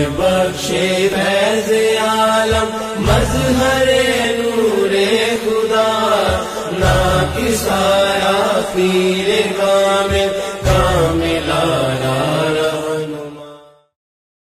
बख्शे फैज़ आलम मज़हरे नूरे खुदा, ना किसाया पीर कामिल